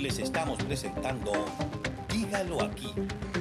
les estamos presentando Dígalo Aquí.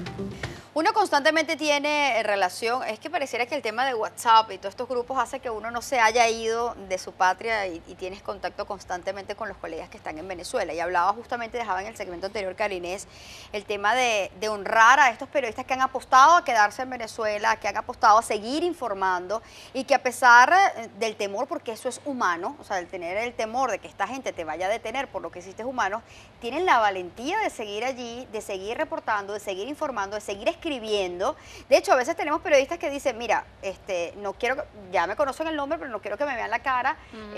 Uno constantemente tiene relación, es que pareciera que el tema de WhatsApp y todos estos grupos hace que uno no se haya ido de su patria y tienes contacto constantemente con los colegas que están en Venezuela. Y hablaba justamente, dejaba en el segmento anterior, Karinés, el tema de honrar a estos periodistas que han apostado a quedarse en Venezuela, que han apostado a seguir informando y que a pesar del temor, porque eso es humano, o sea, el tener el temor de que esta gente te vaya a detener por lo que hiciste humano, tienen la valentía de seguir allí, de seguir reportando, de seguir informando, de seguir escribiendo. De hecho, a veces tenemos periodistas que dicen, mira, no quiero, ya me conocen el nombre, pero no quiero que me vean la cara,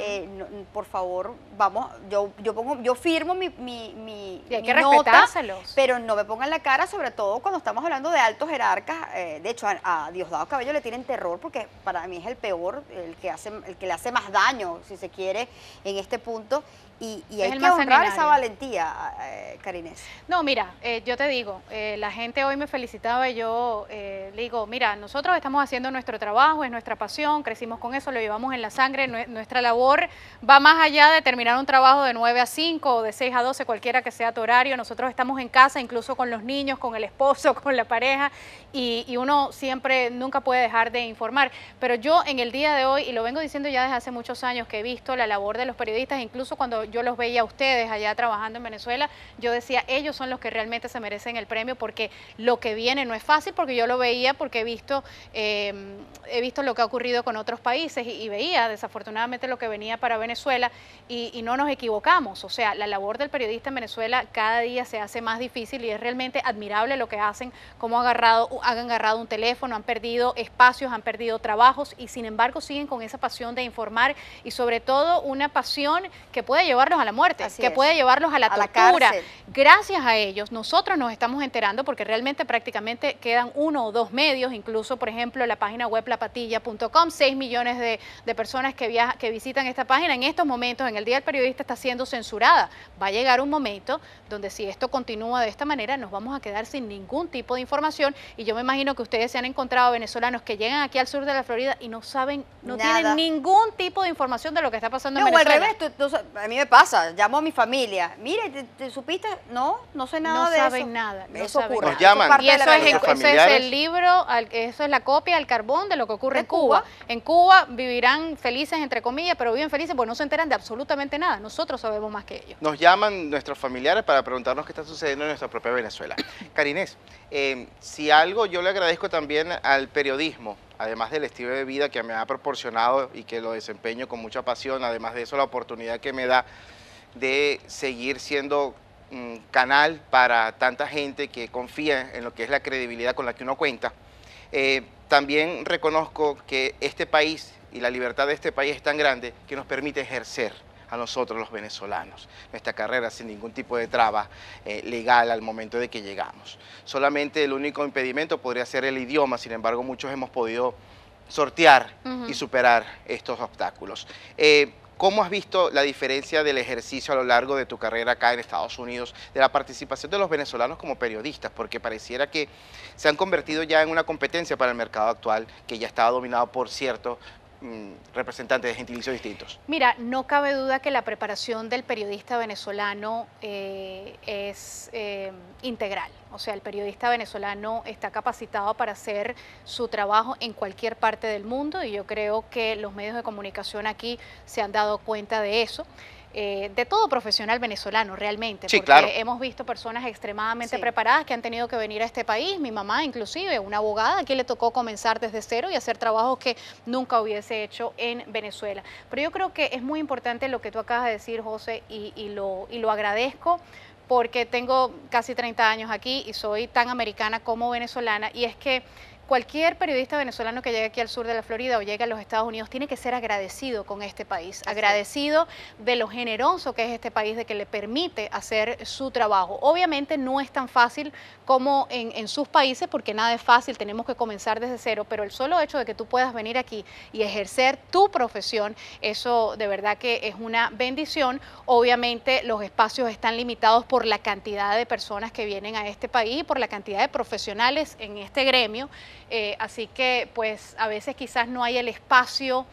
por favor, vamos, yo firmo mi y hay que nota, respetárselos, pero no me pongan la cara, sobre todo cuando estamos hablando de altos jerarcas. De hecho, a Diosdado Cabello le tienen terror porque para mí es el peor, el que le hace más daño, si se quiere, en este punto. Y hay que honrar esa valentía, Karinés. No, mira, yo te digo, la gente hoy me felicitaba y yo le digo, mira, nosotros estamos haciendo nuestro trabajo, es nuestra pasión, crecimos con eso, lo llevamos en la sangre, nuestra labor va más allá de terminar un trabajo de 9 a 5 o de 6 a 12, cualquiera que sea tu horario. Nosotros estamos en casa, incluso con los niños, con el esposo, con la pareja, y uno siempre, nunca puede dejar de informar. Pero yo en el día de hoy, y lo vengo diciendo ya desde hace muchos años, que he visto la labor de los periodistas, incluso cuando yo los veía a ustedes allá trabajando en Venezuela, yo decía, ellos son los que realmente se merecen el premio, porque lo que viene no es fácil, porque yo lo veía, porque he visto lo que ha ocurrido con otros países y veía desafortunadamente lo que venía para Venezuela y no nos equivocamos. O sea, la labor del periodista en Venezuela cada día se hace más difícil y es realmente admirable lo que hacen, cómo han agarrado un teléfono, han perdido espacios, han perdido trabajos y sin embargo siguen con esa pasión de informar y sobre todo una pasión que puede llevarlos a la muerte, que puede llevarlos a la tortura. Gracias a ellos nosotros nos estamos enterando porque realmente prácticamente quedan 1 o 2 medios, incluso por ejemplo la página web lapatilla.com, 6 millones de personas que visitan esta página. En estos momentos, en el Día del Periodista, está siendo censurada. Va a llegar un momento donde si esto continúa de esta manera nos vamos a quedar sin ningún tipo de información y yo me imagino que ustedes se han encontrado venezolanos que llegan aquí al sur de la Florida y no saben, no tienen ningún tipo de información de lo que está pasando en Venezuela. O al revés, a mí me pasa, llamo a mi familia, mire, ¿te supiste? No sé nada de eso. No saben nada. Eso ocurre. Nos llaman. Y eso es el libro, eso es la copia al carbón de lo que ocurre en Cuba. En Cuba vivirán felices, entre comillas, pero viven felices porque no se enteran de absolutamente nada. Nosotros sabemos más que ellos. Nos llaman nuestros familiares para preguntarnos qué está sucediendo en nuestra propia Venezuela. Karinés, si algo yo le agradezco también al periodismo, además del estilo de vida que me ha proporcionado y que lo desempeño con mucha pasión, además de eso la oportunidad que me da de seguir siendo canal para tanta gente que confía en lo que es la credibilidad con la que uno cuenta. También reconozco que este país y la libertad de este país es tan grande que nos permite ejercer a nosotros los venezolanos nuestra carrera sin ningún tipo de traba legal al momento de que llegamos. Solamente el único impedimento podría ser el idioma, sin embargo muchos hemos podido sortear y superar estos obstáculos. ¿Cómo has visto la diferencia del ejercicio a lo largo de tu carrera acá en Estados Unidos, de la participación de los venezolanos como periodistas? Porque pareciera que se han convertido ya en una competencia para el mercado actual, que ya estaba dominado por ciertos representantes de gentilicios distintos. Mira, no cabe duda que la preparación del periodista venezolano es integral. O sea, el periodista venezolano está capacitado para hacer su trabajo en cualquier parte del mundo y yo creo que los medios de comunicación aquí se han dado cuenta de eso. De todo profesional venezolano realmente, sí, porque claro, hemos visto personas extremadamente preparadas que han tenido que venir a este país. Mi mamá inclusive, una abogada, aquí le tocó comenzar desde cero y hacer trabajos que nunca hubiese hecho en Venezuela. Pero yo creo que es muy importante lo que tú acabas de decir, José, y lo agradezco porque tengo casi 30 años aquí y soy tan americana como venezolana, y es que cualquier periodista venezolano que llegue aquí al sur de la Florida o llegue a los Estados Unidos tiene que ser agradecido con este país, agradecido de lo generoso que es este país, de que le permite hacer su trabajo. Obviamente no es tan fácil como en sus países, porque nada es fácil, tenemos que comenzar desde cero, pero el solo hecho de que tú puedas venir aquí y ejercer tu profesión, eso de verdad que es una bendición. Obviamente los espacios están limitados por la cantidad de personas que vienen a este país y por la cantidad de profesionales en este gremio. Así que pues a veces quizás no hay el espacio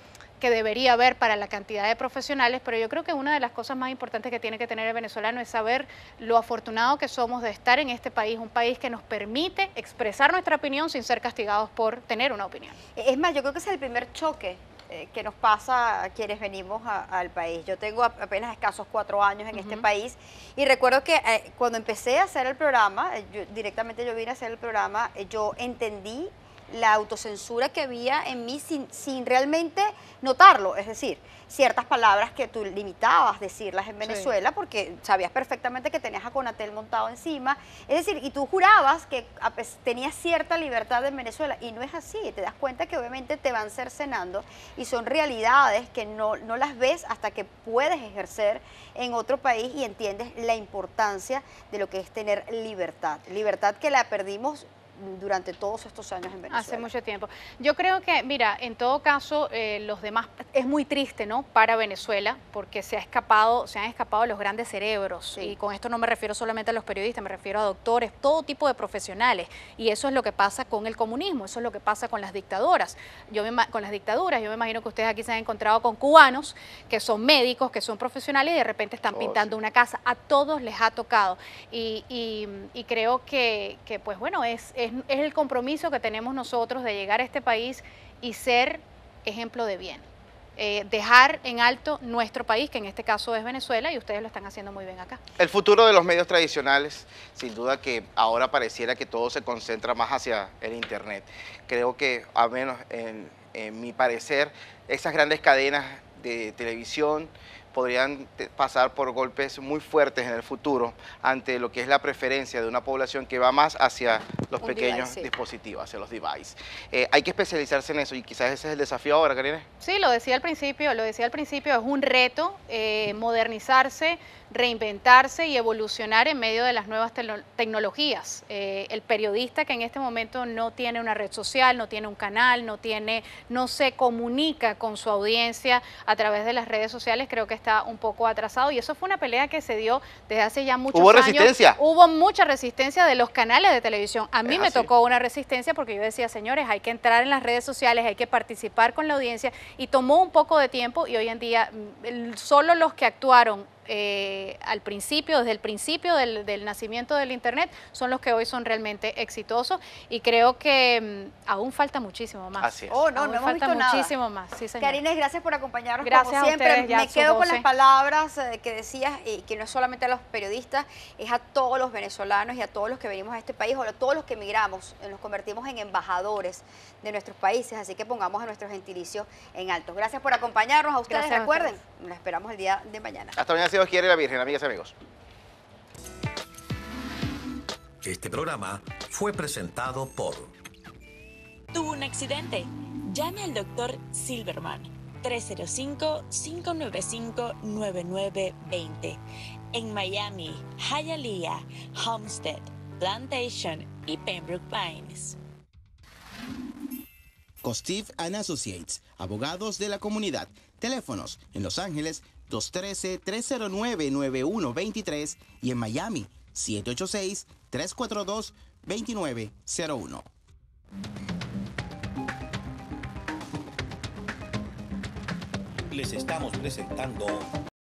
que debería haber para la cantidad de profesionales, pero yo creo que una de las cosas más importantes que tiene que tener el venezolano es saber lo afortunado que somos de estar en este país, un país que nos permite expresar nuestra opinión sin ser castigados por tener una opinión. Es más, yo creo que ese es el primer choque que nos pasa a quienes venimos al país. Yo tengo apenas escasos 4 años en este país y recuerdo que cuando empecé a hacer el programa, directamente yo vine a hacer el programa, yo entendí la autocensura que había en mí sin realmente notarlo, es decir, ciertas palabras que tú limitabas decirlas en Venezuela porque sabías perfectamente que tenías a Conatel montado encima, es decir, y tú jurabas que tenías cierta libertad en Venezuela y no es así, te das cuenta que obviamente te van cercenando y son realidades que no las ves hasta que puedes ejercer en otro país y entiendes la importancia de lo que es tener libertad que la perdimos durante todos estos años en Venezuela. Hace mucho tiempo. Yo creo que, mira, en todo caso, los demás, es muy triste, ¿no?, para Venezuela, porque se han escapado los grandes cerebros, y con esto no me refiero solamente a los periodistas, me refiero a doctores, todo tipo de profesionales, y eso es lo que pasa con el comunismo, eso es lo que pasa con las dictaduras. Yo me imagino que ustedes aquí se han encontrado con cubanos que son médicos, que son profesionales y de repente están pintando una casa. A todos les ha tocado, y creo que pues bueno, es el compromiso que tenemos nosotros de llegar a este país y ser ejemplo de bien. Dejar en alto nuestro país, que en este caso es Venezuela, y ustedes lo están haciendo muy bien acá. El futuro de los medios tradicionales, sin duda que ahora pareciera que todo se concentra más hacia el Internet. Creo que, al menos en mi parecer, esas grandes cadenas de televisión podrían pasar por golpes muy fuertes en el futuro ante lo que es la preferencia de una población que va más hacia los pequeños dispositivos, hacia los devices. Hay que especializarse en eso y quizás ese es el desafío ahora, Karina. Sí, lo decía al principio, es un reto modernizarse, reinventarse y evolucionar en medio de las nuevas tecnologías. El periodista que en este momento no tiene una red social, no tiene un canal, no se comunica con su audiencia a través de las redes sociales, creo que está un poco atrasado, y eso fue una pelea que se dio desde hace ya muchos años. ¿Hubo resistencia? Hubo mucha resistencia de los canales de televisión. A mí me tocó una resistencia porque yo decía, señores, hay que entrar en las redes sociales, hay que participar con la audiencia, y tomó un poco de tiempo, y hoy en día solo los que actuaron al principio, desde el principio del nacimiento del Internet, son los que hoy son realmente exitosos, y creo que aún falta muchísimo más. Así es. Oh, no hemos visto nada. Muchísimo más, sí, señor. Karines, gracias por acompañarnos. Gracias como siempre. a ustedes, Me quedo con las palabras que decías, y que no es solamente a los periodistas, es a todos los venezolanos y a todos los que venimos a este país, o a todos los que emigramos, nos convertimos en embajadores de nuestros países, así que pongamos a nuestros gentilicios en alto. Gracias por acompañarnos. A ustedes, recuerden, nos esperamos el día de mañana. Hasta mañana, si Dios quiere, la Virgen, amigas y amigos. Este programa fue presentado por... Tuvo un accidente. Llame al doctor Silverman. 305-595-9920. En Miami, Hialeah, Homestead, Plantation y Pembroke Pines. Costive & Associates, abogados de la comunidad. Teléfonos en Los Ángeles 213-309-9123 y en Miami 786-342-2901. Les estamos presentando